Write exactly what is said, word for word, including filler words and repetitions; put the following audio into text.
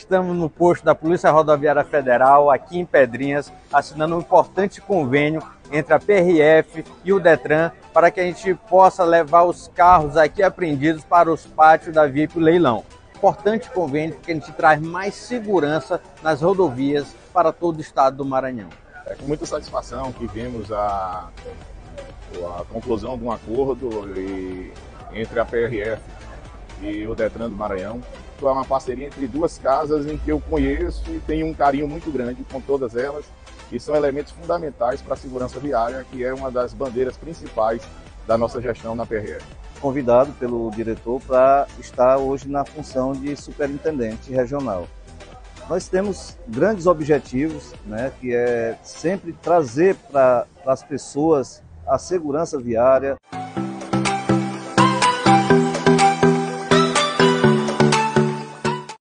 estamos no posto da Polícia Rodoviária Federal, aqui em Pedrinhas, assinando um importante convênio entre a P R F e o Detran para que a gente possa levar os carros aqui apreendidos para os pátios da via para o leilão. Importante convênio porque a gente traz mais segurança nas rodovias para todo o estado do Maranhão. É com muita satisfação que vimos a, a conclusão de um acordo e, entre a P R F e o Detran do Maranhão. É uma parceria entre duas casas em que eu conheço e tenho um carinho muito grande com todas elas, e são elementos fundamentais para a segurança viária, que é uma das bandeiras principais da nossa gestão na P R F. Convidado pelo diretor para estar hoje na função de superintendente regional. Nós temos grandes objetivos, né, que é sempre trazer para as pessoas a segurança viária.